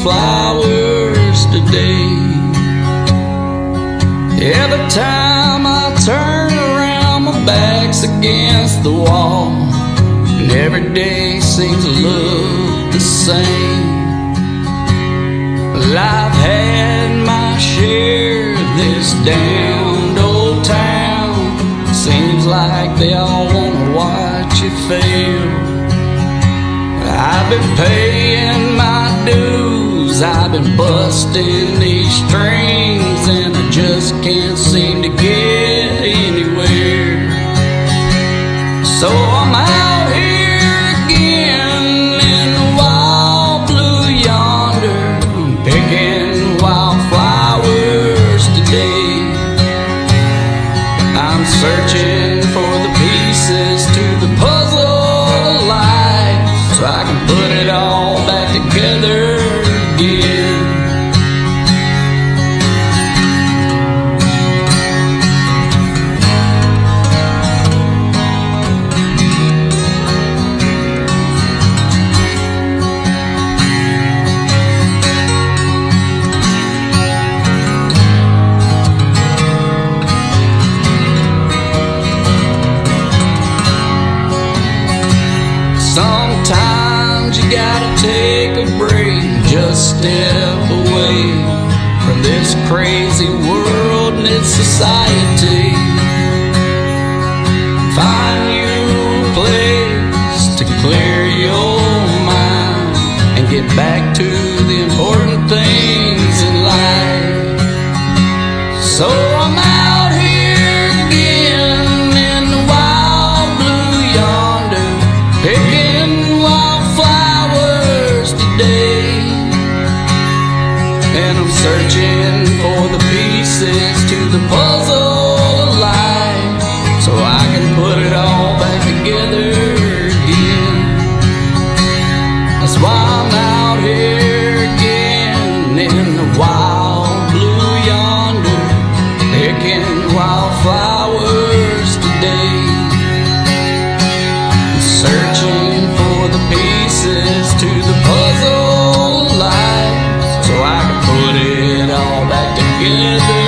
flowers today. Every time I turn around, my back's against the wall, and every day seems to look the same. Well, I've had my share of this damned old town. Seems like they all wanna watch you fail. I've been paying my dues, I've been busting these strings, and I just can't seem to get anywhere. So I'm out here again in the wild blue yonder, picking wildflowers today. I'm searching for the pieces to the puzzle of life, so I can put it all back together again. Sometimes you gotta take a break, just step away from this crazy world and its society. Find you a place to clear your mind and get back to the important things in life. So I'm out here again in the wild blue yonder, picking wildflowers today. And I'm searching for the pieces to the puzzle of life, so I can put it all back together again. That's why I'm out here again in the wild blue yonder, picking wildflowers today. Searching for the pieces to the puzzle of life, so I can put it all back together.